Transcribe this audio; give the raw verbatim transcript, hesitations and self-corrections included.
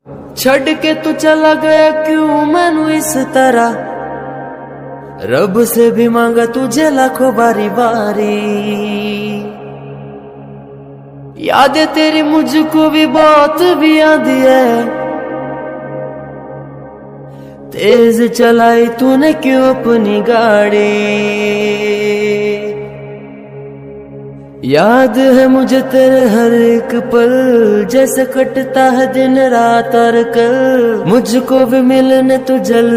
छड़ के तू चला गया क्यों मैनू इस तरह, रब से भी मांगा तुझे लाखों बारी बारी। यादें तेरी मुझको भी बहुत भी आती है, तेज चलाई तूने क्यों अपनी गाड़ी। याद है मुझे तेरे हर एक पल, जैसे कटता है दिन रात और कल, मुझको भी मिलने तू जल